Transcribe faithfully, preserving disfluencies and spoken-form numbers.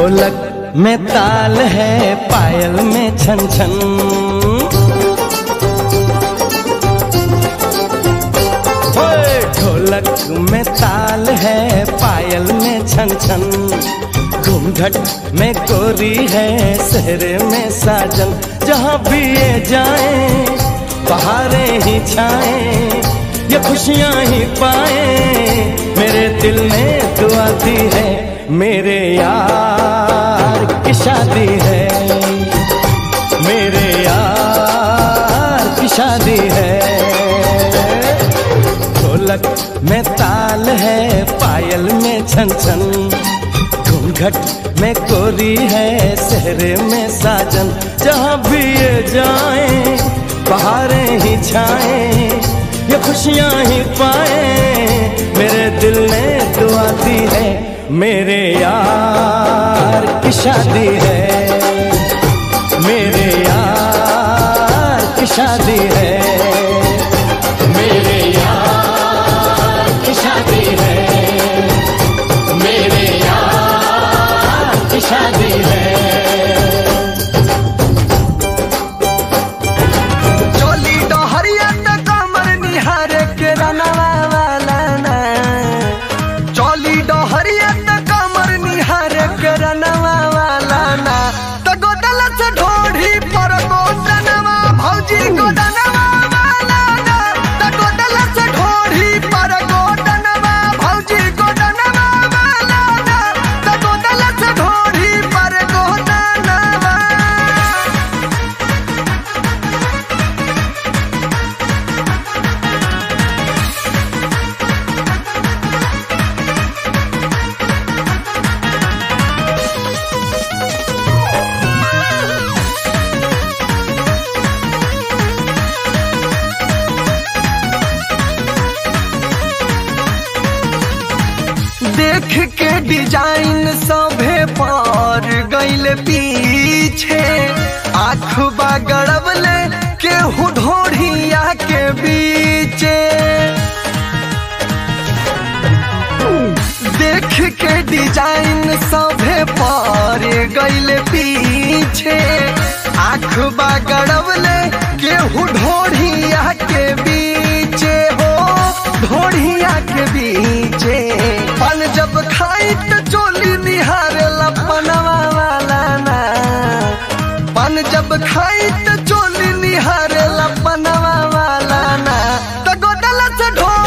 ढोलक में ताल है, पायल में छन छन। ढोलक में ताल है, पायल में छन छन। घूंघट में गोरी है, सेहरे में साजन। जहाँ भी ये जाए बहारें ही छाएं, ये खुशियाँ ही पाए। मेरे दिल ने दुआ दी है, मेरे यार की शादी है, मेरे यार की शादी है। ढोलक में ताल है, पायल में छन छन। घूंघट में कोरी है, सेहरे में साजन। जहाँ भी ये जाए बहारें ही छाएं, ये खुशियाँ ही पाए। मेरे दिल ने दुआ दी है, मेरे यार की शादी है, मेरे यार की शादी है, मेरे यार की शादी है, मेरे यार की शादी है। देख के डिजाइन सभे पार गइल पीछे। आँख बा गड़बले केहू ढोढ़िया के बीचे। देख के डिजाइन सभे पार गइल पीछे। आँख बा गड़बले केहू ढोढ़िया के बीचे हो, ढोढ़िया के बीचे। पान जब खाई तो चोली निहारे लपनवा वाला ना। पान जब खाई तो चोली निहारे लपनवा वाला ना। तो गोदला से ढो